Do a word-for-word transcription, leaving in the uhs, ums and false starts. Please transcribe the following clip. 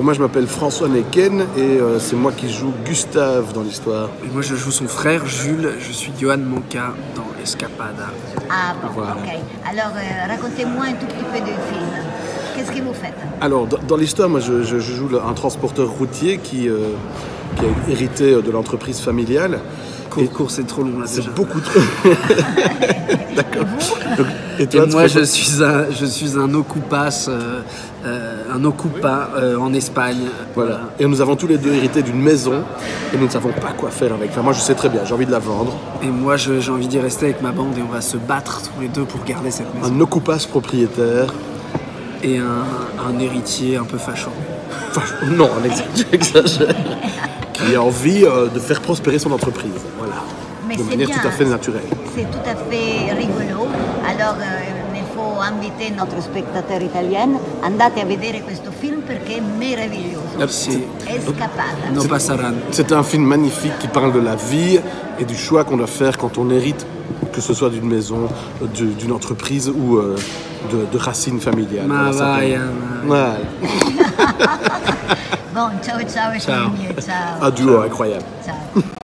moi je m'appelle François Neken et euh, c'est moi qui joue Gustave dans l'histoire. Et moi je joue son frère Jules, je suis Johan Monca dans Escapada. Ah bon, Voilà. ok. Alors euh, racontez-moi un tout petit peu du film. Qu'est-ce que vous faites? Alors dans, dans l'histoire, moi je, je- je joue le- un transporteur routier qui, euh, qui a hérité de l'entreprise familiale. Cours, Et cours, c'est trop long là c'est déjà. beaucoup trop. D'accord. Donc, et Et toi, tu moi fais je quoi? suis un, je suis un ocupas, euh, euh, un ocupa euh, en Espagne. Voilà. Et nous avons tous les deux hérité d'une maison et nous ne savons pas quoi faire avec. Enfin, moi je sais très bien, j'ai envie de la vendre. Et moi je- j'ai envie d'y rester avec ma bande et on va se battre tous les deux pour garder cette maison. Un ocupas propriétaire. Et un, un héritier un peu facho. Enfin, non, on ex- j'exagère. Qui a envie euh, de faire prospérer son entreprise. Voilà. Mais De c'est manière bien. tout à fait naturelle. C'est tout à fait rigolo. Alors euh, il faut inviter notre spettatore italiano. Andate a vedere questo film perché è meraviglioso. Sì. Escapada. No passaran. C'est un film magnifique qui parle de la vie et du choix qu'on doit faire quand on hérite, que ce soit d'une maison, de- d'une entreprise ou euh, de, de racines familiales. Ma Voilà, ça vai, fait- eh, Voilà. Bon, ciao ciao, Ciao. ciao. Un duo incroyable. Ciao.